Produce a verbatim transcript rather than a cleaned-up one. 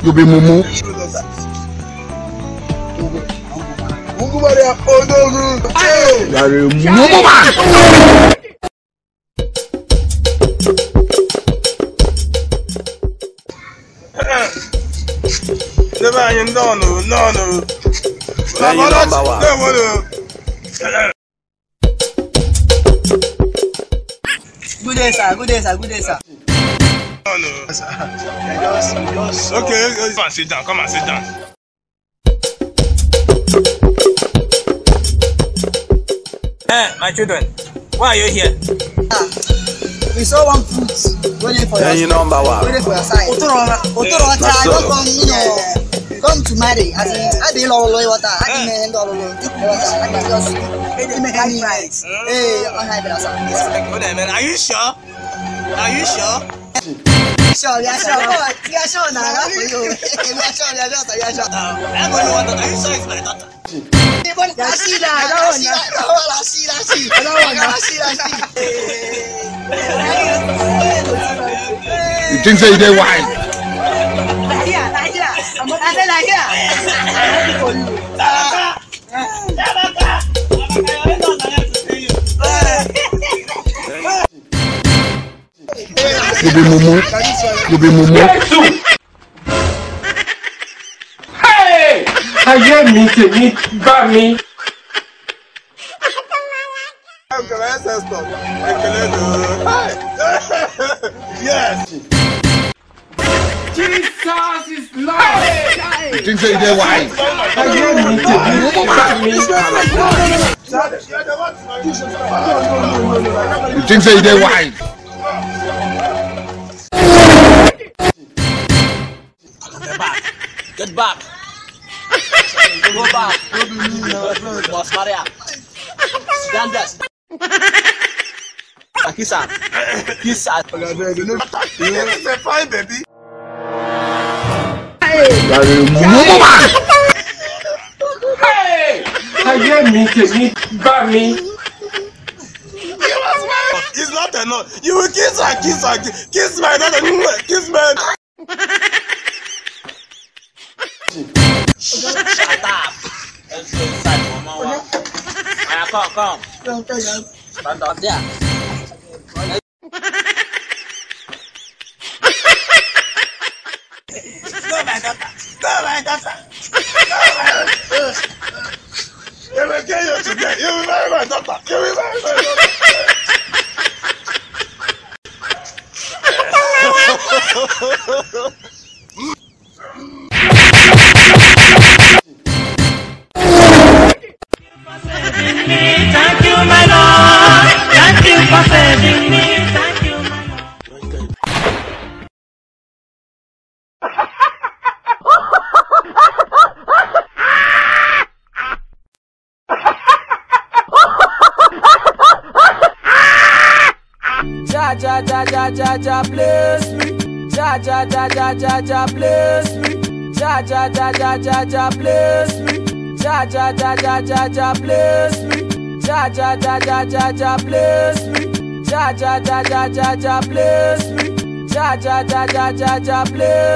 You be mumu. Mugu Maria, oh no, You are a mumu man. Never I no no no no. Now you number one. Good day, sir. Good day, sir. Good day, sir. No no. Okay, come and sit down. Come and sit down. Hey, my children, why are you here? Ah, we saw one food waiting for Now your you number one. waiting for your side. Otoro, Otoro, I don't come, you know, come to marry. As in, I did all the water. I did make all the water. I did just make any rights. Hey, on high blood. Are you sure? Are you sure? Sure, yeah, sure. Yeah, sure. Now, I'm for you. Yeah, sure. Yeah, sure. Yeah, sure. I'm going to want to. Are you sure it's my daughter? Yeah, see that. I don't want that. I don't want to see that. See. I don't want to see that. You think say you dey wine? Like here, like here. I'm not like here. You be mumu. You be mumu. Hey! Ayé mi tèmi bá mi. Yes. Jesus is Lord. You think say you dey wine? Ayé mi tèmi bá mi. You think say you dey wine? Get back. Go back. Boss Maria. Stand there. Kiss her. Kiss her. It's a fine baby. You are a mumu man. Hey! Ayé mi tèmi bá mi. It's not enough. You will kiss her, kiss her, kiss my daughter, kiss my. Shut up. Let's go inside for one more. Alright, come, come. Stand up there. Go, my daughter. Go, my daughter. You will kill you today. You will marry my daughter. You will marry my daughter. Thank you, my Lord. Thank you for saving me. Thank you, my Lord. Ja ja ja ja ja ja bless me. Ja ja ja ja ja ja bless me. Ja ja ja ja ja ja bless me. Ja ja ja ja ja ja bless me. Ja ja ja ja ja ja bless me. Ja ja ja ja ja ja bless me. Ja ja ja ja ja ja bless